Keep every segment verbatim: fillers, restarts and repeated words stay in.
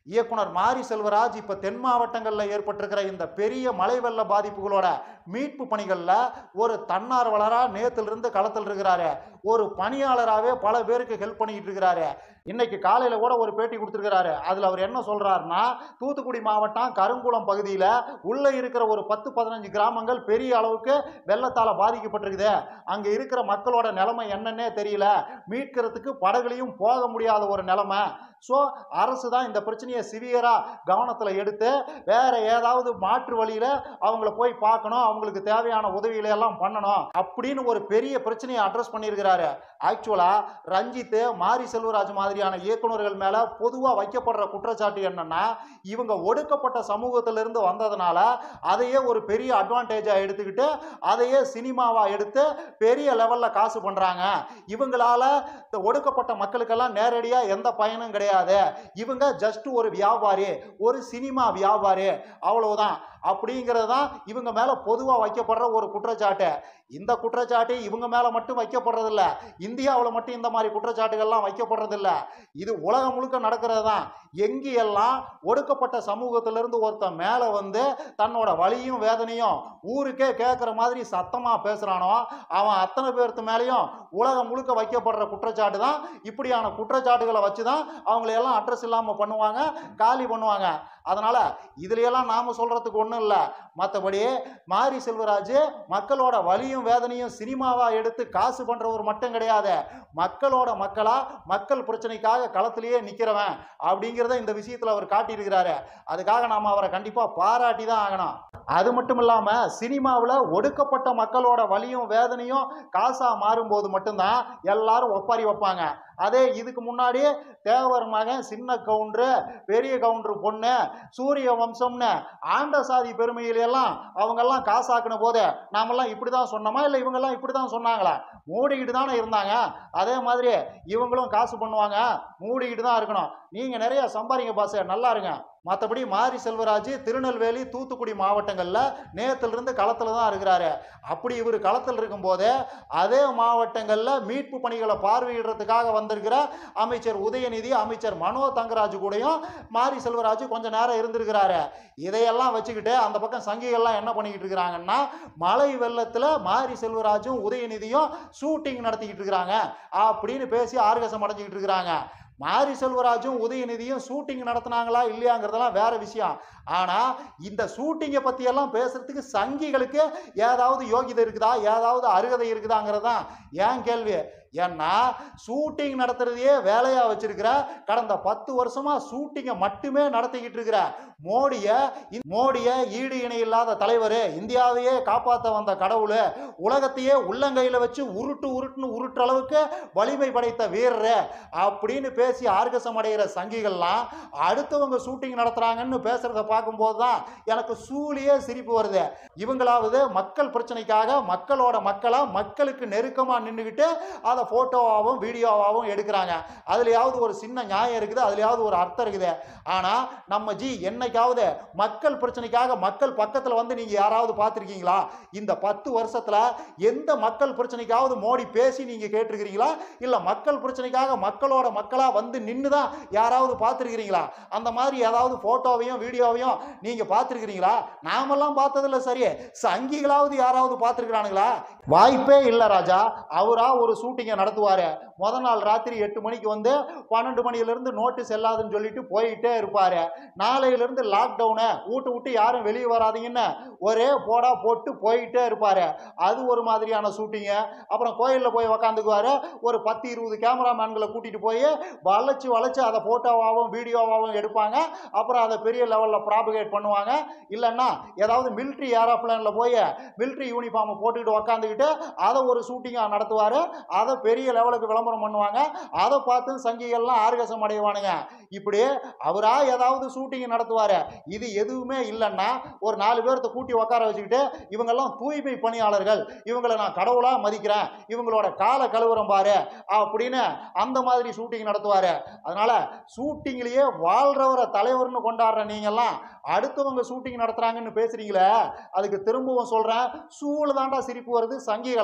இயக்குனர் மாரி செல்வராஜ் இப்ப தென் மாவட்டங்களில் ஏற்பட்டிருக்கிற இந்த பெரிய மழை வெள்ள பாதிப்புகளோட மீட்பு பணிகள்ல ஒரு தன்னார்வலரா நேத்துல இருந்து களத்தில் இருக்கிறாரு. ஒரு பணியாளராகவே பல பேருக்கு ஹெல்ப் பண்ணிட்டு இருக்கிறாரு. இன்னைக்கு காலையில கூட ஒரு பேட்டி கொடுத்திருக்கிறாரு. அதுல அவர் என்ன சொல்றாருன்னா, தூத்துக்குடி மாவட்டம் கருங்குளம் பகுதியில உள்ள இருக்கிற ஒரு பத்து பதினஞ்சு கிராமங்கள் பெரிய அளவுக்கு வெள்ளத்தால பாதிக்கப்பட்டிருக்குது. அங்க இருக்கிற மக்களோட நிலைமை என்னன்னே தெரியல. மீட்கிறதுக்கு படகுலையும் போக முடியாத ஒரு நிலைமை. சோ அரசு தான் இந்த பிரச்சனையை சிவியரா கவனத்துல எடுத்து வேற ஏதாவது மாற்று வழியில அவங்கள போய் பார்க்கணும், அவங்களுக்கு தேவையான உதவிகளை எல்லாம் பண்ணணும் அப்படின்னு ஒரு பெரிய பிரச்சனையை அட்ரஸ் பண்ணியிருக்கிறாரு. ஆக்சுவலா ரஞ்சித், மாரி செல்வராஜ் மாதிரியான இயக்குநர்கள் மேல பொதுவா வைக்கப்படுற குற்றச்சாட்டு என்னன்னா, இவங்க ஒடுக்கப்பட்ட சமூகத்திலிருந்து வந்ததுனால அதையே ஒரு பெரிய அட்வான்டேஜா எடுத்துக்கிட்டு அதையே சினிமாவா எடுத்து பெரிய லெவல்ல காசு பண்றாங்க. இவங்களால ஒடுக்கப்பட்ட மக்களுக்கெல்லாம் நேரடியா எந்த பயனும் கிடையாது. இவங்க ஜஸ்ட் ஒரு வியாபாரி, ஒரு சினிமா வியாபாரி, அவ்வளவுதான் அப்படிங்கிறது தான் இவங்க மேல பொதுவா வைக்கப்படுற ஒரு குற்றச்சாட்டு. இந்த குற்றச்சாட்டு இவங்க மேல மட்டும் வைக்கப்படுறது இல்ல, இந்தியாவில் மட்டும் இந்த மாதிரி குற்றச்சாட்டுகள்லாம் வைக்கப்படுறது இல்ல. இது உலகம் முழுக்க நடக்கிறது தான். எங்கெல்லாம் ஒடுக்கப்பட்ட சமூகத்திலிருந்து ஒருத்தன் மேல வந்து தன்னோட வலியும் வேதனையும் ஊருக்கே கேட்கிற மாதிரி சத்தமா பேசுறானோ, அவன் அத்தனை பேருக்கு மேலேயும் உலகம் முழுக்க வைக்கப்படுற குற்றச்சாட்டு தான். இப்படியான குற்றச்சாட்டுகளை வச்சுதான் அவங்களை எல்லாம் அட்ரஸ் இல்லாம பண்ணுவாங்க, காலி பண்ணுவாங்க. அதனால இதுல எல்லாம் நாம சொல்றதுக்கு ஒண்ணும் இல்ல. மற்றபடி மாரி செல்வராஜ் மக்களோட வலியும் வேதனையும் சினிமாவா எடுத்து காசு பண்றவர் மட்டும் கிடையாது. மக்களோட மக்களா மக்கள் பிரச்சனைக்காக களத்திலேயே நிக்கிறவன் அப்படிங்கிறத இந்த விஷயத்துல அவர் காட்டியிருக்கிறாரு. அதுக்காக நாம அவரை கண்டிப்பா பாராட்டி தான் ஆகணும். அது மட்டும் இல்லாம சினிமாவில் ஒடுக்கப்பட்ட மக்களோட வலியும் வேதனையும் காசா மாறும்போது மட்டும்தான் எல்லாரும் ஒப்பாரி வைப்பாங்க. அதே இதுக்கு முன்னாடி தேவர் மகன், சின்ன கவுண்டரு, பெரிய கவுண்டரு பொண்ணு, சூரிய வம்சம்னு ஆண்ட சாதி பெருமையிலெல்லாம் அவங்கெல்லாம் காசாக்குன போது நாமெல்லாம் இப்படிதான் சொன்னோமா, இல்லை இவங்கெல்லாம் இப்படிதான் சொன்னாங்களா? மூடிக்கிட்டு தானே இருந்தாங்க. அதே மாதிரி இவங்களும் காசு பண்ணுவாங்க, மூடிக்கிட்டு தான் இருக்கணும். நீங்க நிறைய சம்பாதிங்க பாச, நல்லா இருங்க. மற்றபடி மாரி செல்வராஜ் திருநெல்வேலி, தூத்துக்குடி மாவட்டங்களில் நேத்திலிருந்து களத்தில் தான் இருக்கிறாரு. அப்படி இவர் களத்தில் இருக்கும்போது அதே மாவட்டங்களில் மீட்பு பணிகளை பார்வையிடுறதுக்காக வந்திருக்கிற அமைச்சர் உதயநிதி, அமைச்சர் மனோ தங்கராஜ் கூடயும் மாரி செல்வராஜ் கொஞ்ச நேரம் இருந்திருக்கிறாரு. இதையெல்லாம் வச்சுக்கிட்டு அந்த பக்கம் சங்கிகள்லாம் என்ன பண்ணிக்கிட்டு இருக்கிறாங்கன்னா, மழை வெள்ளத்தில் மாரி செல்வராஜும் உதயநிதியும் ஷூட்டிங் நடத்திக்கிட்டு இருக்கிறாங்க அப்படின்னு பேசி ஆர்கசம் அடைஞ்சிக்கிட்டு இருக்கிறாங்க. மாரி செல்வராஜும் உதயநிதியும் ஷூட்டிங் நடத்தினாங்களா இல்லையாங்கிறதெல்லாம் வேற விஷயம். ஆனா இந்த ஷூட்டிங்கை பத்தி எல்லாம் பேசுறதுக்கு சங்கிகளுக்கு ஏதாவது யோகிதை இருக்குதா, ஏதாவது அருகதை இருக்குதாங்கிறதான் ஏன் கேள்வி. ஏன்னா ஷூட்டிங் நடத்துறதையே வேலையா வச்சிருக்கிற, கடந்த பத்து வருஷமா ஷூட்டிங்கை மட்டுமே நடத்திக்கிட்டு இருக்கிற மோடிய மோடிய ஈடு இணை இல்லாத தலைவர், இந்தியாவையே காப்பாற்ற வந்த கடவுள், உலகத்தையே உள்ளங்கையில வச்சு உருட்டு உருட்டுன்னு உருட்டுற அளவுக்கு வலிமை படைத்த வீரர் அப்படின்னு பேசி ஆர்கசம் அடைகிற சங்கிகள்லாம் அடுத்தவங்க ஷூட்டிங் நடத்துறாங்கன்னு பேசுறத பார்க்கும்போது தான் எனக்கு சூழியே சிரிப்பு வருது. இவங்களாவது மக்கள் பிரச்சனைக்காக மக்களோட மக்களா மக்களுக்கு நெருக்கமா நின்றுகிட்டு அதை போட்டோவாகவும் வீடியோவாகவும் எடுக்கிறாங்க. அதுலயாவது ஒரு சின்ன நியாயம் இருக்குது, அதுலயாவது ஒரு அர்த்தம் இருக்குது. ஆனா நம்ம ஜி என்னைக்காவது மக்கள் பிரச்சனைக்காக மக்கள் பக்கத்துல வந்து நீங்க யாராவது பார்த்திருக்கீங்களா? இந்த பத்து வருஷத்துல எந்த மக்கள் பிரச்சனைக்காவது மோடி பேசி நீங்க கேட்டிருக்கிறீங்களா? இல்ல மக்கள் பிரச்சனைக்காக மக்களோட மக்களா வந்து நின்றுதான் யாராவது பார்த்திருக்கிறீங்களா? அந்த மாதிரி ஏதாவது போட்டோவையும் வீடியோவையும் நீங்க பார்த்திருக்கிறீங்களா? நாமெல்லாம் பார்த்ததில்ல. சரி, சங்கிகளாவது யாராவது பார்த்திருக்கிறானுங்களா? வாய்ப்பே இல்ல ராஜா. அவரா ஒரு ஷூட்டிங்கை நடத்துவாரு. முத நாள் ராத்திரி எட்டு மணிக்கு வந்து பன்னெண்டு மணியிலிருந்து நோட்டீஸ் செல்லாதுன்னு சொல்லிட்டு போயிட்டே இருப்பாரு. நாளையிலிருந்து லாக்டவுனு, வீட்டு விட்டு யாரும் வெளியே வராதீங்கன்னு ஒரே போடா போட்டு போயிட்டே இருப்பாரு. அது ஒரு மாதிரியான ஷூட்டிங்கு. அப்புறம் கோயிலில் போய் உக்காந்துக்குவாரு. ஒரு பத்து இருபது கேமராமேன்களை கூட்டிட்டு போய் வளைச்சு வளைச்சு அதை போட்டோவாகவும் வீடியோவாகவும் எடுப்பாங்க. அப்புறம் அதை பெரிய லெவலில் ப்ராபகேட் பண்ணுவாங்க. இல்லைன்னா ஏதாவது மிலிட்ரி ஏரோப்ளேனில் போய் மிலிட்ரி யூனிஃபார்மை போட்டுக்கிட்டு உக்காந்துக்கிட்டு அதை ஒரு ஷூட்டிங்காக நடத்துவார். அதை பெரிய லெவலுக்கு விளம்பரம் பண்ணுவாங்க. அதை பார்த்து சங்கிகள்லாம் ஆர்கசம் அடைவானுங்க. இப்படி அவரா ஏதாவது ஷூட்டிங் நடத்துவாரு. இது எதுவுமே இல்லைன்னா ஒரு நாலு பேர்த்த கூட்டி உட்கார வச்சுக்கிட்டு இவங்கெல்லாம் தூய்மை பணியாளர்கள், இவங்களை நான் கடவுளா மதிக்கிறேன், இவங்களோட காலை கழுவுறம் பாரு அப்படின்னு அந்த மாதிரி ஷூட்டிங் நடத்துவாரு. அதனால ஷூட்டிங்லயே வாழ்றவரை தலைவர்னு கொண்டாடுற நீங்கெல்லாம் அடுத்தவங்க ஷூட்டிங் நடத்துறாங்கன்னு பேசுறீங்களே, அதுக்கு திரும்பவும் சொல்றேன், சூழ தாண்டா சிரிப்பு வருது சங்கிகளா.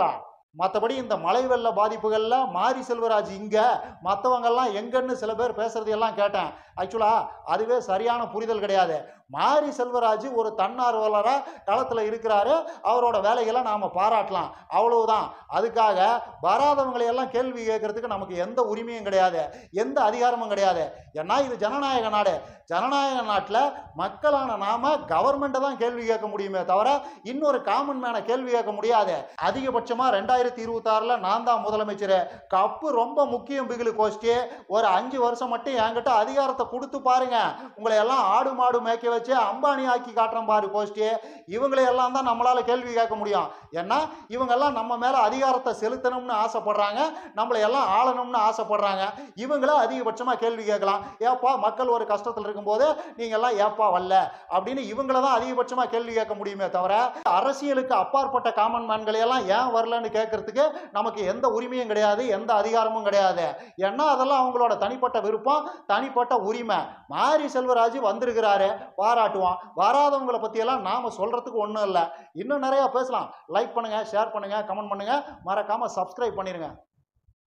மற்றபடி இந்த மழை வெள்ள பாதிப்புகள்ல மாரி செல்வராஜ் இங்க, மற்றவங்கெல்லாம் எங்கன்னு சில பேர் பேசுறது எல்லாம் கேட்டேன். ஆக்சுவலா அதுவே சரியான புரிதல் கிடையாது. மாரி செல்வராஜ் ஒரு தன்னார்வலரா களத்தில் இருக்கிறாரு. அவரோட வேலைகளை நாம பாராட்டலாம், அவ்வளவுதான். அதுக்காக வராதவங்களை எல்லாம் கேள்வி கேட்கறதுக்கு நமக்கு எந்த உரிமையும் கிடையாது, எந்த அதிகாரமும் கிடையாது. ஏன்னா இது ஜனநாயக நாடு. ஜனநாயக நாட்டில் மக்களான நாம கவர்மெண்ட்டை தான் கேள்வி கேட்க முடியுமே தவிர இன்னொரு காமன் மேனை கேள்வி கேட்க முடியாது. அதிகபட்சமா ரெண்டாயிரத்தி இருபத்தி ஆறுல நான் தான் முதலமைச்சர். கப்பு ரொம்ப முக்கியம் பிகிலு கோஷ்டி. ஒரு அஞ்சு வருஷம் மட்டும் என்கிட்ட அதிகாரத்தை கொடுத்து பாருங்க, உங்களை எல்லாம் ஆடு மாடு மேய்க்க வச்சு அம்பானி ஆக்கி காட்டுறோம் பாரு கோஷ்டி. இவங்களை எல்லாம் தான் நம்மளால கேள்வி கேட்க முடியும். ஏன்னா இவங்க எல்லாம் நம்ம மேல அதிகாரத்தை செலுத்தணும்னு ஆசைப்படுறாங்க, நம்மளை எல்லாம் ஆளணும்னு ஆசைப்படுறாங்க. இவங்கள அதிகபட்சமா கேள்வி கேட்கலாம். ஏப்பா மக்கள் ஒரு கஷ்டத்தில் இருக்கும்போது நீங்க எல்லாம் ஏப்பா வரல அப்படின்னு இவங்கள தான் அதிகபட்சமா கேள்வி கேட்க முடியுமே தவிர அரசியலுக்கு அப்பாற்பட்ட காமன் மேன்களை எல்லாம் ஏன் வரலன்னு கேட்கறதுக்கு நமக்கு எந்த உரிமையும் கிடையாது, எந்த அதிகாரமும் கிடையாது. ஏன்னா அதெல்லாம் அவங்களோட தனிப்பட்ட விருப்பம், தனிப்பட்ட உரிமை. மாரி செல்வராஜ் வந்திருக்கிறாரு, பாராட்டுவோம். வராதவங்களை பத்தி எல்லாம் நாம சொல்றதுக்கு ஒண்ணும் இல்லை. இன்னும் நிறைய பேசலாம். லைக் பண்ணுங்க, ஷேர் பண்ணுங்க, கமெண்ட் பண்ணுங்க, மறக்காம சப்ஸ்கிரைப் பண்ணிருங்க.